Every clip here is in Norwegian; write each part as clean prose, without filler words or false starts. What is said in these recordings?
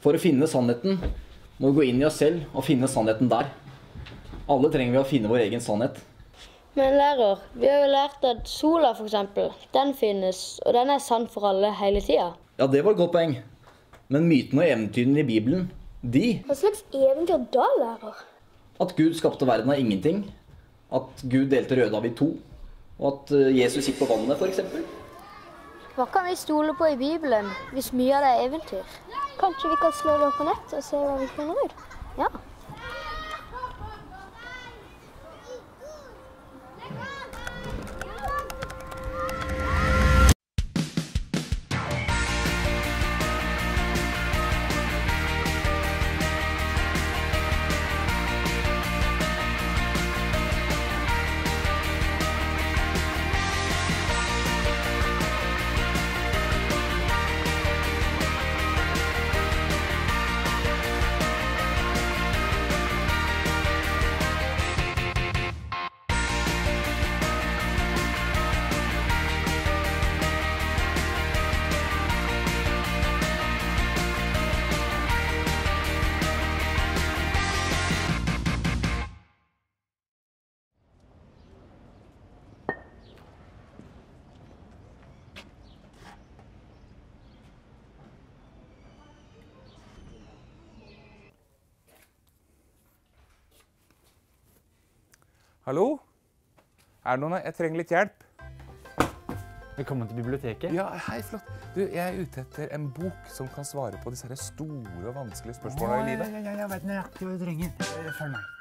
For å finne sannheten må vi gå inn i oss selv og finne sannheten der. Alle trenger vi å finne vår egen sannhet. Men lærer, vi har jo lært at sola for eksempel, den finnes, og den er sann for alle hele tiden. Ja, det var et godt poeng. Men mytene og eventyrene i Bibelen, de... Hva slags eventyr da, lærer? At Gud skapte verden av ingenting, at Gud delte Rødehavet i 2, og at Jesus gikk på vannet for eksempel. Hva kan vi stole på i Bibelen, hvis mye av det er eventyr? Kanskje vi kan slå det opp på nett og se hva vi finner ut? Ja. Hallo? Er det noen? Jeg trenger litt hjelp. Velkommen til biblioteket. Ja, hei, flott. Du, jeg er ute etter en bok som kan svare på disse her store og vanskelige spørsmålene i livet. Jeg vet nøyaktig hva du trenger. Følg meg.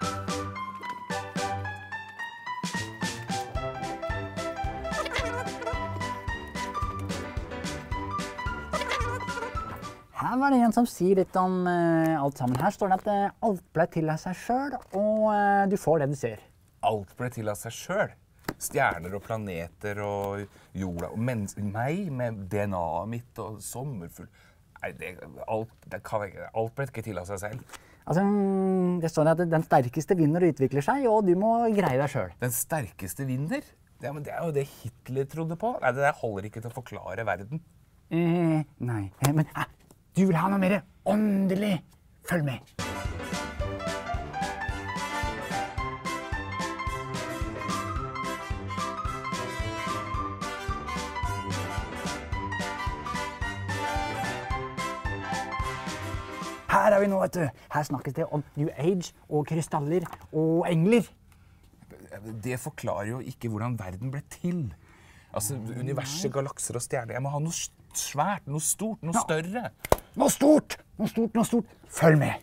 Her var det en som sier litt om alt sammen. Her står det at alt ble til av seg selv, og du får det du ser. Alt ble til av seg selv. Stjerner og planeter og jorda og meg med DNA-et mitt og sommerfugl. Nei, alt ble ikke til av seg selv. Altså, det står at den sterkeste vinner og utvikler seg, og du må greie deg selv. Den sterkeste vinner? Ja, men det er jo det Hitler trodde på. Nei, det der holder ikke til å forklare verden. Nei, men du vil ha noe mer åndelig. Følg med. Her er vi nå, vet du. Her snakkes det om New Age og krystaller og engler. Det forklarer jo ikke hvordan verden ble til. Altså, universet, galakser og stjerner. Jeg må ha noe svært, noe stort, noe større. Noe stort! Noe stort, noe stort. Følg med.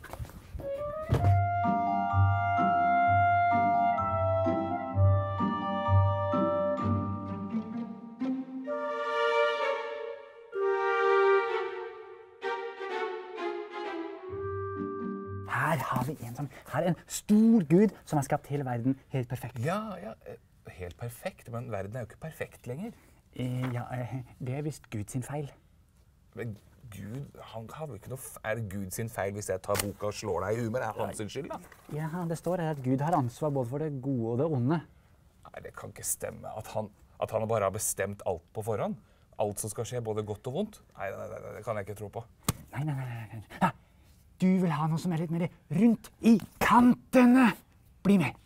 Her er en stor Gud som har skapt hele verden helt perfekt. Ja, helt perfekt, men verden er jo ikke perfekt lenger. Det er vist Gud sin feil. Men Gud, han har jo ikke noe... Er det Gud sin feil hvis jeg tar boka og slår deg i huet? Er det hans skyld, da? Ja, det står her at Gud har ansvar både for det gode og det onde. Nei, det kan ikke stemme. At han bare har bestemt alt på forhånd. Alt som skal skje, både godt og vondt. Nei, det kan jeg ikke tro på. Nei. Du vil ha noe som er litt mer rundt i kantene. Bli med.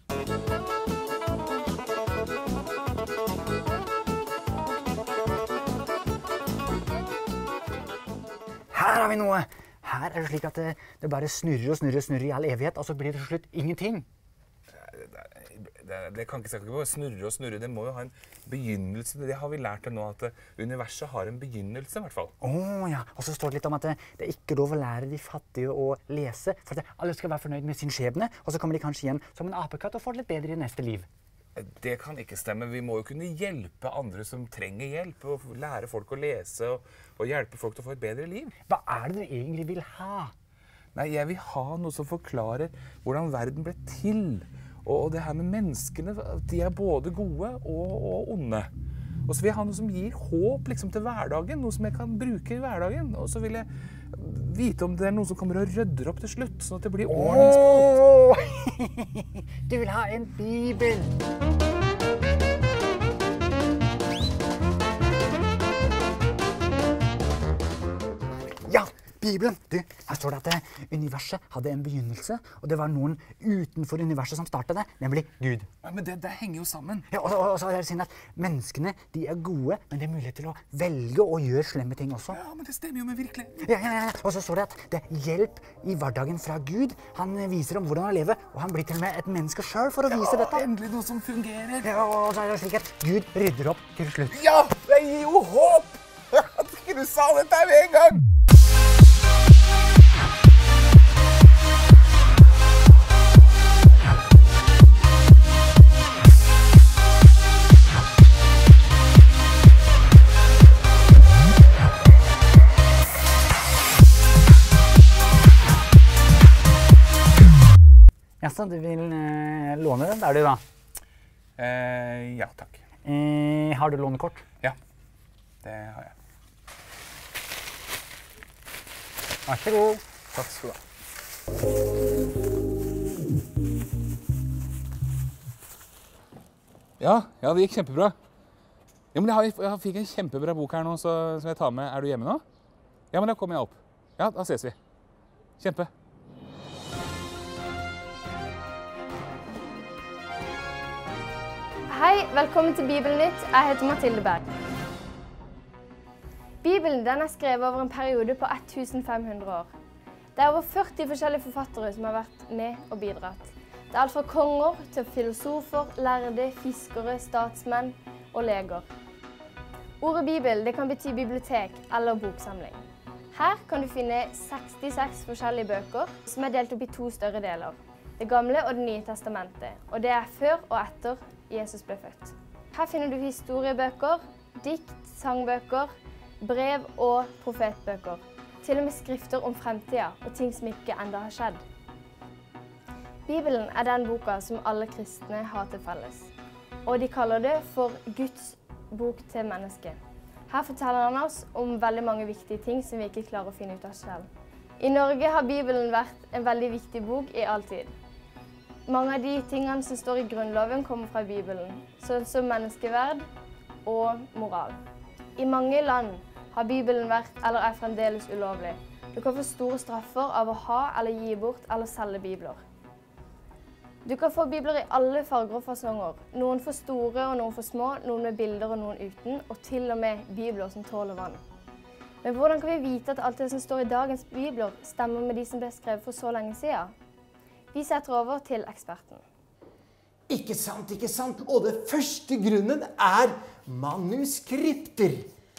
Her har vi noe. Her er det slik at det bare snurrer og snurrer og snurrer i all evighet, og så blir det til slutt ingenting. Det kan ikke bare snurre og snurre. Det må jo ha en begynnelse. Det har vi lært det nå, at universet har en begynnelse, i hvert fall. Ja. Og så står det litt om at det er ikke lov å lære de fattige å lese, for at alle skal være fornøyd med sin skjebne, og så kommer de kanskje igjen som en apekatt og får det litt bedre i neste liv. Det kan ikke stemme. Vi må jo kunne hjelpe andre som trenger hjelp, og lære folk å lese, og hjelpe folk til å få et bedre liv. Hva er det du egentlig vil ha? Nei, jeg vil ha noe som forklarer hvordan verden ble til. Og det her med menneskene, de er både gode og onde. Og så vil jeg ha noe som gir håp liksom, til hverdagen, noe som jeg kan bruke i hverdagen. Og så vil jeg vite om det er noen som kommer og rydder opp til slutt, sånn at det blir ordnings på alt. Du vil ha en bibel! Ja, Bibelen. Du, her står det at universet hadde en begynnelse, og det var noen utenfor universet som startet det, nemlig Gud. Ja, men det henger jo sammen. Ja, og så er det sånn at menneskene, de er gode, men de har mulighet til å velge å gjøre slemme ting også. Ja, men det stemmer jo med virkelig. Ja. Og så står det at det er hjelp i hverdagen fra Gud. Han viser om hvordan han lever, og han blir til og med et menneske selv for å vise dette. Endelig noe som fungerer. Ja, og så er det slik at Gud rydder opp til slutt. Ja, det gir jo håp! At ikke du sa dette med en gang! Jaså, du vil låne den der du da? Ja, takk. Har du lånekort? Ja, det har jeg. Vær så god. Takk skal du ha. Ja, det gikk kjempebra. Ja, men jeg fikk en kjempebra bok her nå, som jeg tar med. Er du hjemme nå? Ja, men da kommer jeg opp. Ja, da ses vi. Kjempe. Hei, velkommen til Bibelnytt. Jeg heter Mathilde Berg. Bibelen den er skrevet over en periode på 1500 år. Det er over 40 forskjellige forfattere som har vært med og bidratt. Det er alt fra konger til filosofer, lærde, fiskere, statsmenn og leger. Ordet Bibel det kan bety bibliotek eller boksamling. Her kan du finne 66 forskjellige bøker som er delt opp i 2 større deler. Det gamle og det nye testamentet, og det er før og etter Jesus ble født. Her finner du historiebøker, dikt, sangbøker, brev og profetbøker. Til og med skrifter om fremtiden og ting som ikke enda har skjedd. Bibelen er den boka som alle kristne har til felles. Og de kaller det for Guds bok til mennesket. Her forteller han oss om veldig mange viktige ting som vi ikke klarer å finne ut av selv. I Norge har Bibelen vært en veldig viktig bok i all tid. Mange av de tingene som står i Grunnloven kommer fra Bibelen, sånn som menneskeverd og moral. I mange land har Bibelen vært eller er fremdeles ulovlig. Du kan få store straffer av å ha eller gi bort eller selge bibler. Du kan få bibler i alle farger og fasonger. Noen for store og noen for små, noen med bilder og noen uten, og til og med bibler som tåler vann. Men hvordan kan vi vite at alt det som står i dagens bibler stemmer med de som ble skrevet for så lenge siden? Vi setter over til eksperten. Ikke sant, ikke sant. Og det første grunnen er manuskripter.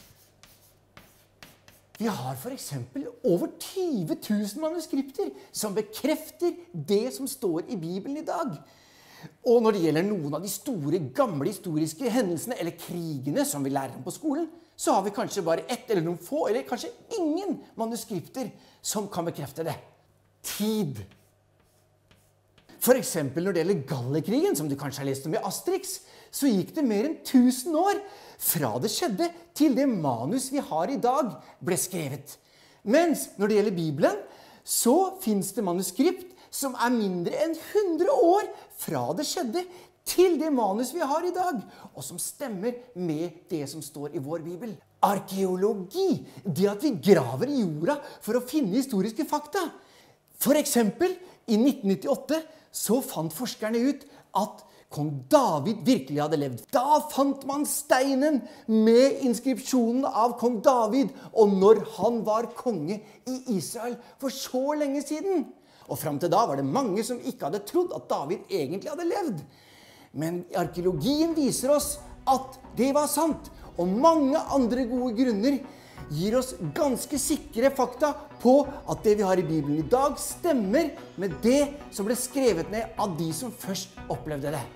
Vi har for eksempel over 20 000 manuskripter som bekrefter det som står i Bibelen i dag. Og når det gjelder noen av de store, gamle historiske hendelsene eller krigene som vi lærer om på skolen, så har vi kanskje bare ett eller noen få, eller kanskje ingen manuskripter som kan bekrefte det. Tid. For eksempel når det gjelder Gallerkrigen, som du kanskje har lest om i Asterix, så gikk det mer enn 1000 år fra det skjedde til det manus vi har i dag ble skrevet. Mens når det gjelder Bibelen, så finnes det manuskript som er mindre enn 100 år fra det skjedde til det manus vi har i dag, og som stemmer med det som står i vår Bibel. Arkeologi, det at vi graver i jorda for å finne historiske fakta. For eksempel, i 1998 så fant forskerne ut at kong David virkelig hadde levd. Da fant man steinen med inskripsjonen av kong David, og når han var konge i Israel for så lenge siden. Og frem til da var det mange som ikke hadde trodd at David egentlig hadde levd. Men arkeologien viser oss at det var sant, og mange andre gode grunner gir oss ganske sikre fakta på at det vi har i Bibelen i dag stemmer med det som ble skrevet ned av de som først opplevde det.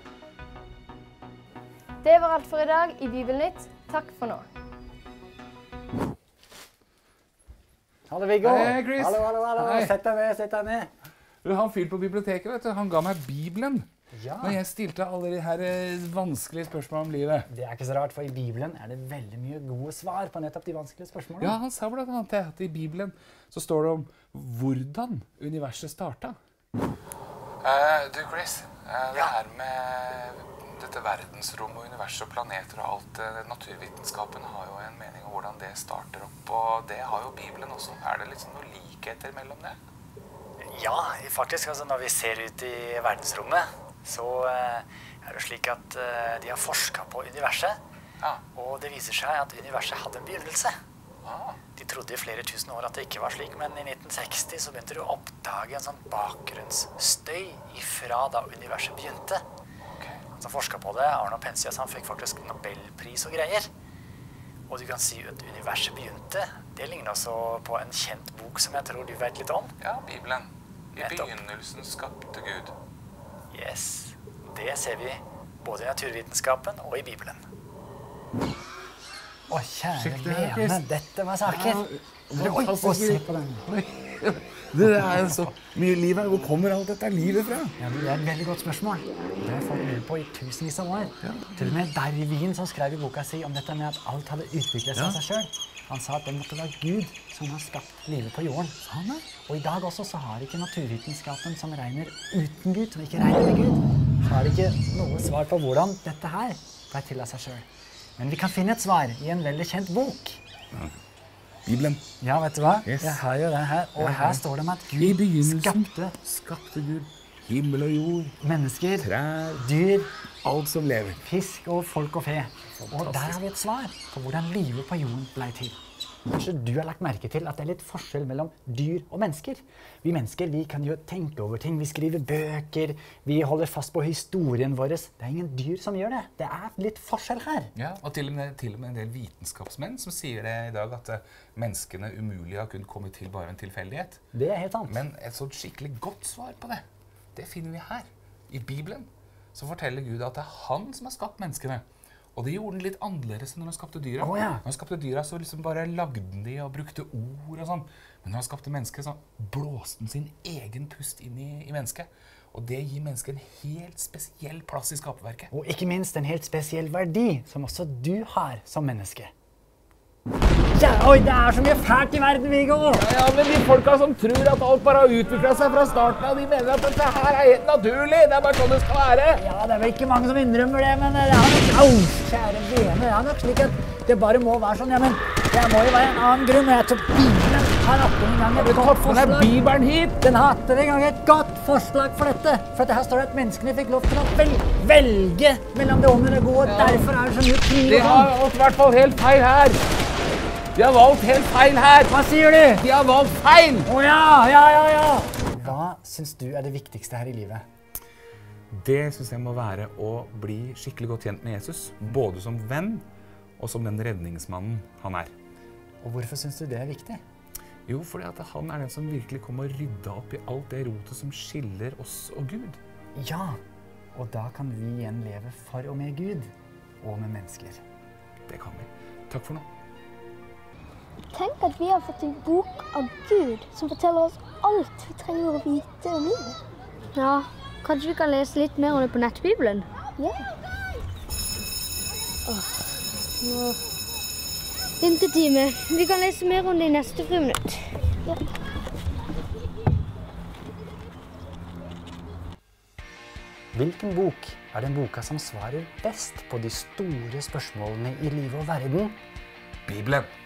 Det var alt for i dag i Bibelnytt. Takk for nå. Hallo, Viggo. Hei, Chris. Hallo. Hei. Sett deg ned. Han fyr på biblioteket, vet du, han ga meg Bibelen. Ja. Når jeg stilte alle de her vanskelige spørsmål om livet. Det er ikke så rart, for i Bibelen er det veldig mye gode svar på nettopp de vanskelige spørsmålene. Ja, han sa blant annet at i Bibelen så står det om hvordan universet startet. Du, Chris, det her med dette verdensrommet og universet og planeter og alt, naturvitenskapen har jo en mening om hvordan det starter opp, og det har jo Bibelen også. Er det liksom noen likheter mellom det? Ja, faktisk. Altså, når vi ser ut i verdensrommet, så er det slik at de har forsket på universet. Ja. Og det viser seg at universet hadde en begynnelse. Ah. De trodde i flere tusen år at det ikke var slik, men i 1960 så begynte de å oppdage en sånn bakgrunnsstøy ifra da universet begynte. Okay. Han som forsket på det, Arno Penzias, han fikk faktisk Nobelpris og greier. Og du kan si at universet begynte. Det ligner også på en kjent bok som jeg tror du vet litt om. Ja, Bibelen. I Nettopp. begynnelsen skapte Gud. Yes, det ser vi både i naturvitenskapen og i Bibelen. Å, kjære vene, dette var saker. Oi, se på den. Det er så mye liv her. Hvor kommer alt dette livet fra? Ja, det er et veldig godt spørsmål. Det har folk lurt på i tusenvis av år. Til og med Darwin som skrev i boka si om dette med at alt hadde utviklet seg av seg selv. Han sa at det måtte være Gud som har skapt livet på jorden. Og i dag også så har ikke naturvitenskapen som regner uten Gud, som ikke regner med Gud, har ikke noe svar på hvordan dette her ble til av seg selv. Men vi kan finne et svar i en veldig kjent bok. Bibelen. Ja, vet du hva? Yes. Jeg har jo den her, og her står det om at I Gud begynnelsen skapte Gud himmel og jord, mennesker, trær, dyr, alt som lever. fisk og folk og fe. Og der har vi et svar på hvordan livet på jorden ble til. Kanskje du har lagt merke til at det er litt forskjell mellom dyr og mennesker. Vi mennesker, vi kan jo tenke over ting, vi skriver bøker, vi holder fast på historien vår. Det er ingen dyr som gjør det. Det er litt forskjell her. Ja, og til og med en del vitenskapsmenn som sier det i dag, at menneskene umulig har kunnet komme til bare en tilfeldighet. Det er helt sant. Men et sånt skikkelig godt svar på det, det finner vi her. I Bibelen så forteller Gud at det er han som har skapt menneskene. Og det gjorde den litt annerledes enn når han skapte dyra. Ja. Når han skapte dyra så liksom bare lagde den de og brukte ord og sånn. Men når han skapte mennesket så blåste den sin egen pust inn i mennesket. Og det gir mennesket en helt spesiell plass i skaperverket. Og ikke minst en helt spesiell verdi, som også du har som menneske. Ja, oi, det er så mye fælt i verden, Viggo! Ja, men de folka som tror at alt bare har utviklet seg fra starten av, de mener at dette her er helt naturlig. Det er bare sånn det skal være. Ja, det er vel ikke mange som innrømmer det, men det er nok... Au, kjære vene, det er nok slik at det bare må være sånn. Ja, men det må jo være en annen grunn. Jeg tror Bibelen har hatt en gang et godt forslag. Bibelen hit. Den har hatt en gang et godt forslag for dette. For at her står det at menneskene fikk lov til å velge mellom det onde og det gode. Og derfor er det så mye krig De og har sånn. i hvert fall helt feil her. De har valgt helt feil her. Hva sier du? De har valgt feil. Å ja. Hva syns du er det viktigste her i livet? Det synes jeg må være å bli skikkelig godt kjent med Jesus. Både som venn og som den redningsmannen han er. Og hvorfor syns du det er viktig? Jo, fordi at han er den som virkelig kommer og rydda opp i alt det rotet som skiller oss og Gud. Ja, og da kan vi igjen leve for og med Gud og med mennesker. Det kan vi. Takk for nå. Tenk at vi har fått en bok av Gud som forteller oss alt vi trenger å vite om livet. Ja, kanskje vi kan lese litt mer om det på nettbibelen? Ja. Vintertime. Vi kan lese mer om det i neste friminutt. Ja. Hvilken bok er den boka som svarer best på de store spørsmålene i livet og verden? Bibelen.